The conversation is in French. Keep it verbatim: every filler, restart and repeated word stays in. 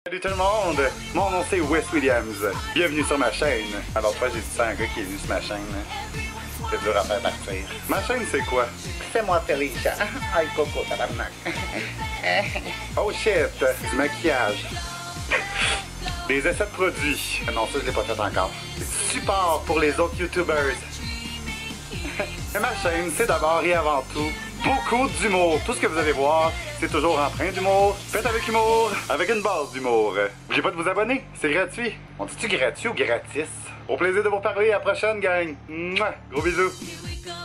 Salut tout le monde, mon nom c'est Wes Williams. Bienvenue sur ma chaîne. Alors toi j'ai dit ça à un gars qui est venu sur ma chaîne. C'est dur à faire partir. Ma chaîne c'est quoi? Fais-moi Felicia. Aïe coco, tabarnak. Oh shit, du maquillage. Des essais de produits. Non, ça je l'ai pas fait encore. C'est du support pour les autres YouTubers. Et ma chaîne, c'est d'abord et avant tout beaucoup d'humour. Tout ce que vous allez voir, c'est toujours empreint d'humour, fait avec humour, avec une base d'humour. N'oubliez pas de vous abonner, c'est gratuit. On dit-tu gratuit ou gratis? Au plaisir de vous parler, à la prochaine gang. Mouah! Gros bisous.